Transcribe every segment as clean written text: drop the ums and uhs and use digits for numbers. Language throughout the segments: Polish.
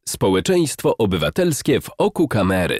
Społeczeństwo obywatelskie w oku kamery.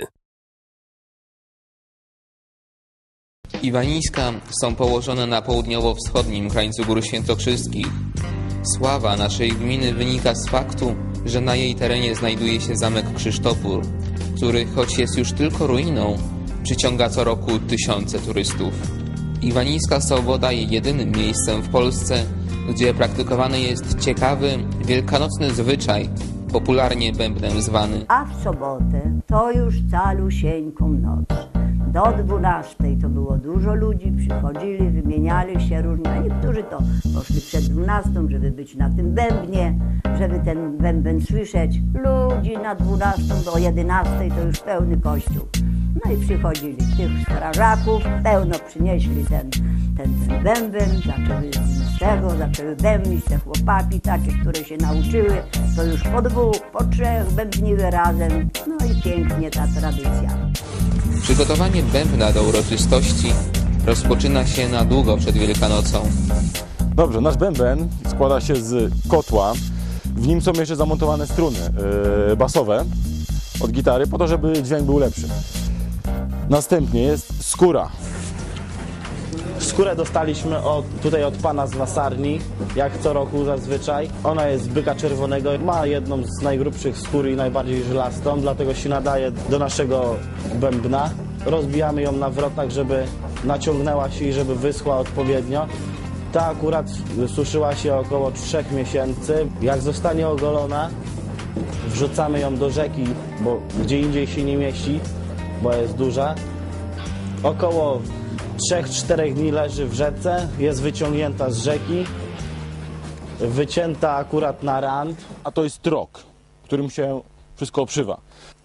Iwaniska są położone na południowo-wschodnim krańcu Gór Świętokrzyskich. Sława naszej gminy wynika z faktu, że na jej terenie znajduje się zamek Krzysztofór, który, choć jest już tylko ruiną, przyciąga co roku tysiące turystów. Iwaniska są bodaj jedynym miejscem w Polsce, gdzie praktykowany jest ciekawy, wielkanocny zwyczaj, popularnie bębnem zwany. A w sobotę to już calusieńką noc. Do 12 to było dużo ludzi, przychodzili, wymieniali się różnie, a niektórzy to poszli przed 12, żeby być na tym bębnie, żeby ten bęben słyszeć. Ludzi na 12 do 11 to już pełny kościół. No i przychodzili tych strażaków, pełno przynieśli ten bęben, zaczęły bębnić te chłopaki takie, które się nauczyły, to już po 2, po 3 bębniły razem, no i pięknie ta tradycja. Przygotowanie bębna do uroczystości rozpoczyna się na długo przed Wielkanocą. Dobrze, nasz bęben składa się z kotła. W nim są jeszcze zamontowane struny basowe od gitary, po to, żeby dźwięk był lepszy. Następnie jest skóra. Skórę dostaliśmy tutaj od pana z lasarni, jak co roku zazwyczaj. Ona jest z byka czerwonego, ma jedną z najgrubszych skór i najbardziej żelastą, dlatego się nadaje do naszego bębna. Rozbijamy ją na wrotach, żeby naciągnęła się i żeby wyschła odpowiednio. Ta akurat suszyła się około 3 miesięcy. Jak zostanie ogolona, wrzucamy ją do rzeki, bo gdzie indziej się nie mieści, bo jest duża. Około 3-4 dni leży w rzece, jest wyciągnięta z rzeki, wycięta akurat na rant. A to jest trok, którym się wszystko obszywa.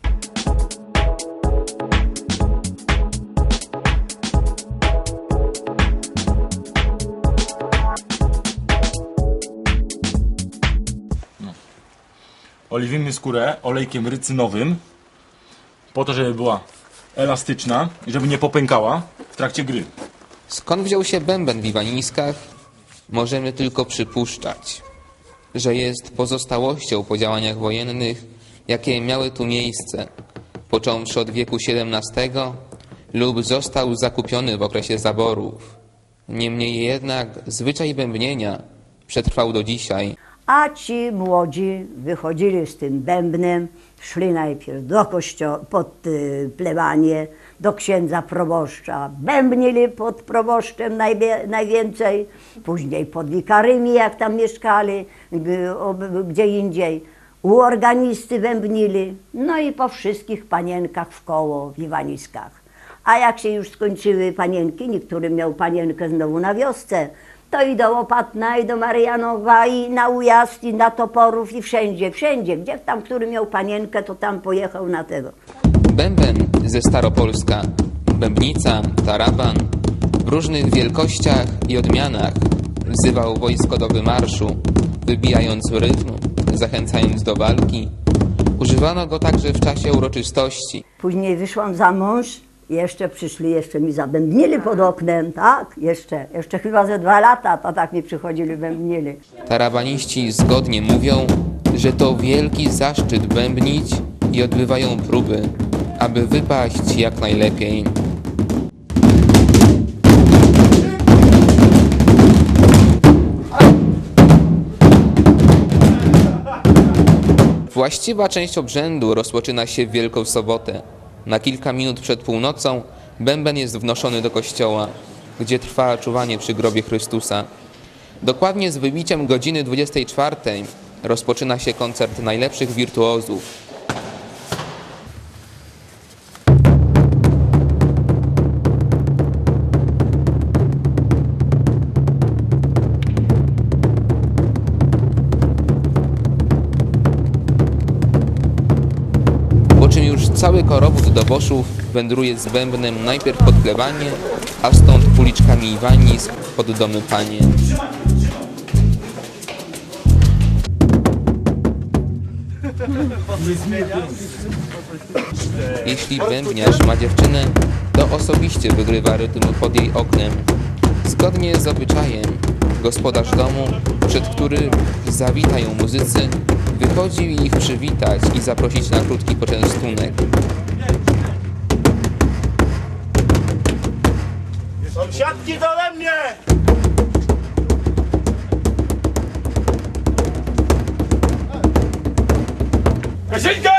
Oliwimy skórę olejkiem rycynowym, po to, żeby była elastyczna i żeby nie popękała w trakcie gry. Skąd wziął się bęben w Iwaniskach? Możemy tylko przypuszczać, że jest pozostałością po działaniach wojennych, jakie miały tu miejsce, począwszy od wieku XVII lub został zakupiony w okresie zaborów. Niemniej jednak zwyczaj bębnienia przetrwał do dzisiaj. A ci młodzi wychodzili z tym bębnem, szli najpierw do kościoła, pod plebanię, do księdza proboszcza, bębnili pod proboszczem najwięcej, później pod wikarymi, jak tam mieszkali, gdzie indziej, u organisty bębnili, no i po wszystkich panienkach w koło w Iwaniskach. A jak się już skończyły panienki, niektóry miał panienkę znowu na wiosce, to i do Łopatna, i do Marianowa, i na Ujazd, i na Toporów, i wszędzie, gdzie tam, który miał panienkę, to tam pojechał na tego. Bęben ze Staropolska, bębnica, taraban, w różnych wielkościach i odmianach wzywał wojsko do wymarszu, wybijając rytm, zachęcając do walki. Używano go także w czasie uroczystości. Później wyszłam za mąż. Jeszcze przyszli, jeszcze mi zabębnili pod oknem, tak? Jeszcze chyba ze 2 lata, to tak mi przychodzili, bębnili. Tarabaniści zgodnie mówią, że to wielki zaszczyt bębnić i odbywają próby, aby wypaść jak najlepiej. Właściwa część obrzędu rozpoczyna się w Wielką Sobotę. Na kilka minut przed północą bęben jest wnoszony do kościoła, gdzie trwa czuwanie przy grobie Chrystusa. Dokładnie z wybiciem godziny 24 rozpoczyna się koncert najlepszych wirtuozów. Po czym już cały korowód doboszów wędruje z bębnem najpierw pod plebanie, a stąd uliczkami Iwanisk pod domy panie. Jeśli bębniarz ma dziewczynę, to osobiście wygrywa rytm pod jej oknem. Zgodnie z obyczajem, gospodarz domu, przed którym zawitają muzycy, Wychodził ich przywitać i zaprosić na krótki poczęstunek. Sąsiadki dole mnie! Kasieńka!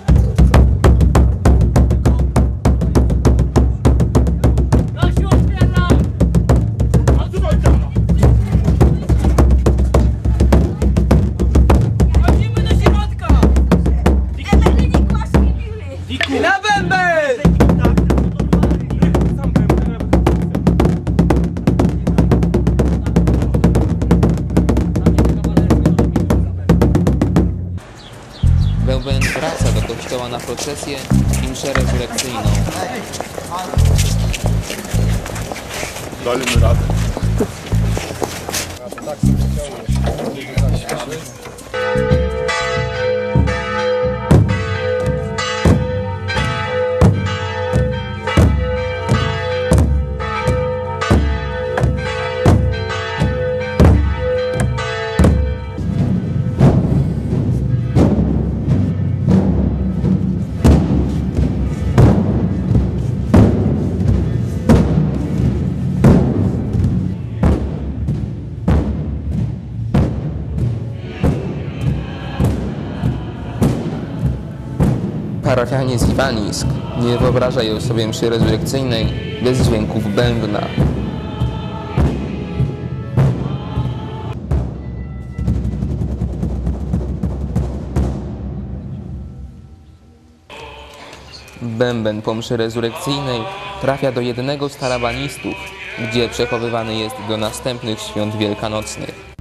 Bęben wraca do kościoła na procesję i mszę rezurekcyjną. Dajmy radę. Parafianie z Iwanisk nie wyobrażają sobie mszy rezurekcyjnej bez dźwięków bębna. Bęben po mszy rezurekcyjnej trafia do jednego z tarabanistów, gdzie przechowywany jest do następnych świąt wielkanocnych.